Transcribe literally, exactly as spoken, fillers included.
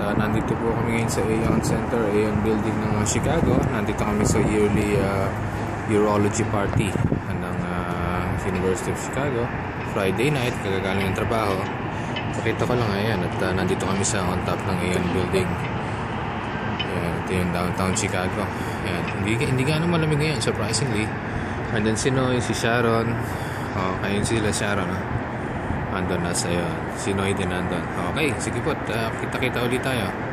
uh, nandito po kami ngayon sa Aon Center, Aon Building ng uh, Chicago. Nandito kami sa yearly uh, urology party ng uh, University of Chicago. Friday night, kagagaling ng trabaho. Pakita ko lang ayan at uh, nandito kami sa on top ng Aon Building. Ayan, ito yung downtown Chicago. Ayan, hindi, hindi gaano malamig ngayon, surprisingly. Andun si Noy, si Sharon. Oh, ayun sila Sharon. Oh. Andun na sa'yo. Si Noy din andun. Okay, sige po. Uh, kita-kita ulit tayo.